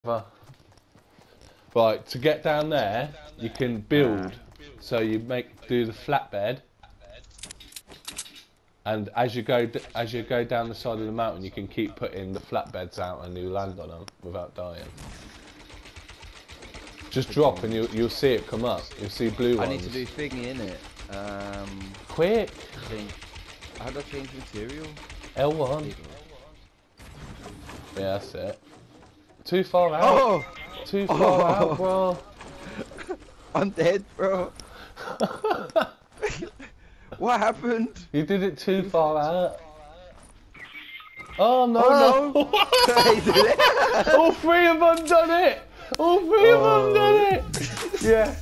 Right, to get down there, you can build. So you do the flatbed, and as you go down the side of the mountain, you can keep putting the flatbeds out and you land on them without dying. Just drop and you'll see it come up. You'll see blue ones. I need to do thingy in it. Quick! How do I change material? L1. Yeah, that's it. Too far out. Oh! Too far out, bro. I'm dead, bro. What happened? You did it too far out. Oh no! Oh no! I did it. All three of them done it! All three of them done it! Yeah.